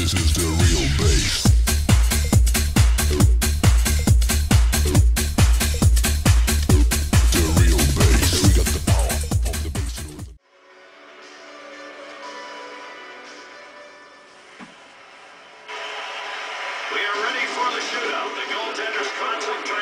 This is the real bass. The real bass. We got the power of the bass and rhythm. We are ready for the shootout. The goaltenders concentrate.